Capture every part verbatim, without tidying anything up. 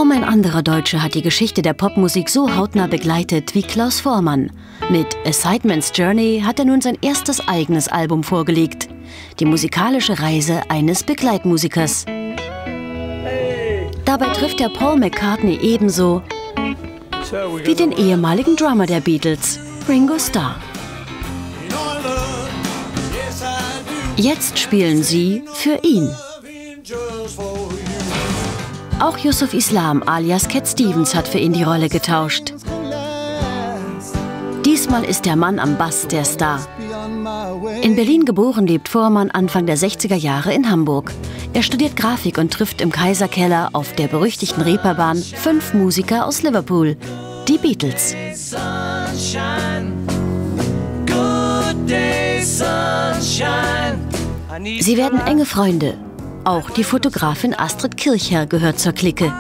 Kaum ein anderer Deutscher hat die Geschichte der Popmusik so hautnah begleitet wie Klaus Voormann. Mit A Sideman's Journey hat er nun sein erstes eigenes Album vorgelegt. Die musikalische Reise eines Begleitmusikers. Dabei trifft er Paul McCartney ebenso wie den ehemaligen Drummer der Beatles, Ringo Starr. Jetzt spielen sie für ihn. Auch Yusuf Islam alias Cat Stevens hat für ihn die Rolle getauscht. Diesmal ist der Mann am Bass der Star. In Berlin geboren, lebt Voormann Anfang der sechziger Jahre in Hamburg. Er studiert Grafik und trifft im Kaiserkeller auf der berüchtigten Reeperbahn fünf Musiker aus Liverpool, die Beatles. Sie werden enge Freunde. Auch die Fotografin Astrid Kirchherr gehört zur Clique.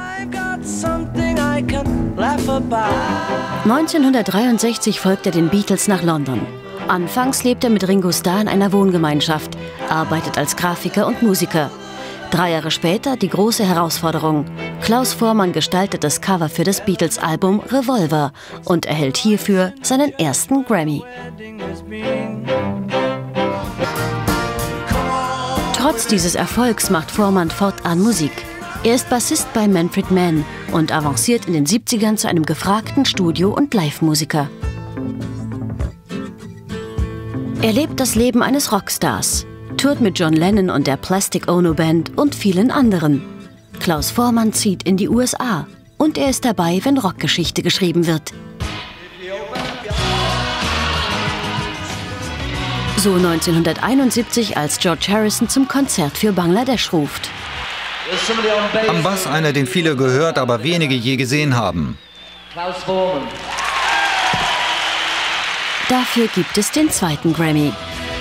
neunzehnhundertdreiundsechzig folgt er den Beatles nach London. Anfangs lebt er mit Ringo Starr in einer Wohngemeinschaft, arbeitet als Grafiker und Musiker. Drei Jahre später die große Herausforderung. Klaus Voormann gestaltet das Cover für das Beatles-Album Revolver und erhält hierfür seinen ersten Grammy. Trotz dieses Erfolgs macht Voormann fortan Musik. Er ist Bassist bei Manfred Mann und avanciert in den siebzigern zu einem gefragten Studio- und Live-Musiker. Er lebt das Leben eines Rockstars, tourt mit John Lennon und der Plastic Ono Band und vielen anderen. Klaus Voormann zieht in die U S A und er ist dabei, wenn Rockgeschichte geschrieben wird. So neunzehnhunderteinundsiebzig, als George Harrison zum Konzert für Bangladesch ruft. Am Bass einer, den viele gehört, aber wenige je gesehen haben. Klaus Voormann. Dafür gibt es den zweiten Grammy.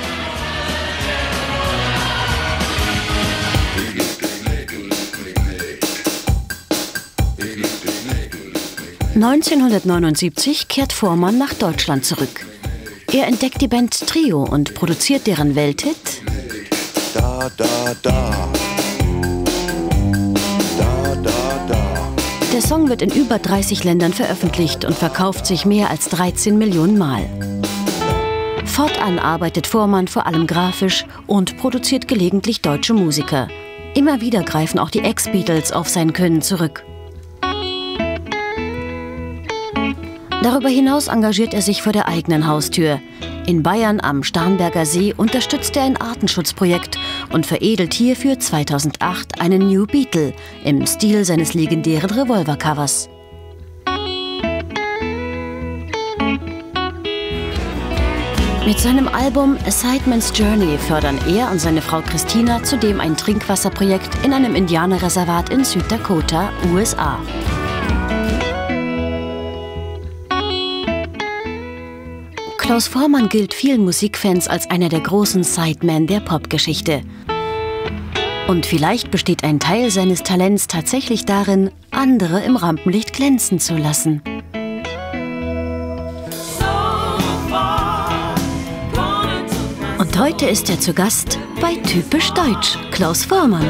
neunzehnhundertneunundsiebzig kehrt Voormann nach Deutschland zurück. Er entdeckt die Band Trio und produziert deren Welthit Da, da, da. Da, da, da. Der Song wird in über dreißig Ländern veröffentlicht und verkauft sich mehr als dreizehn Millionen Mal. Fortan arbeitet Voormann vor allem grafisch und produziert gelegentlich deutsche Musiker. Immer wieder greifen auch die Ex-Beatles auf sein Können zurück. Darüber hinaus engagiert er sich vor der eigenen Haustür. In Bayern am Starnberger See unterstützt er ein Artenschutzprojekt und veredelt hierfür zweitausendacht einen New Beatle im Stil seines legendären Revolver-Covers. Mit seinem Album A Sideman's Journey fördern er und seine Frau Christina zudem ein Trinkwasserprojekt in einem Indianerreservat in Süddakota, U S A. Klaus Voormann gilt vielen Musikfans als einer der großen Sidemen der Popgeschichte. Und vielleicht besteht ein Teil seines Talents tatsächlich darin, andere im Rampenlicht glänzen zu lassen. Und heute ist er zu Gast bei Typisch Deutsch, Klaus Voormann.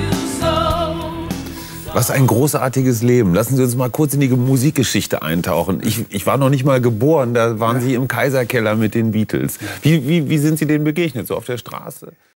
Was ein großartiges Leben. Lassen Sie uns mal kurz in die Musikgeschichte eintauchen. Ich, ich war noch nicht mal geboren, da waren Sie im Kaiserkeller mit den Beatles. Wie, wie, wie sind Sie denen begegnet, so auf der Straße?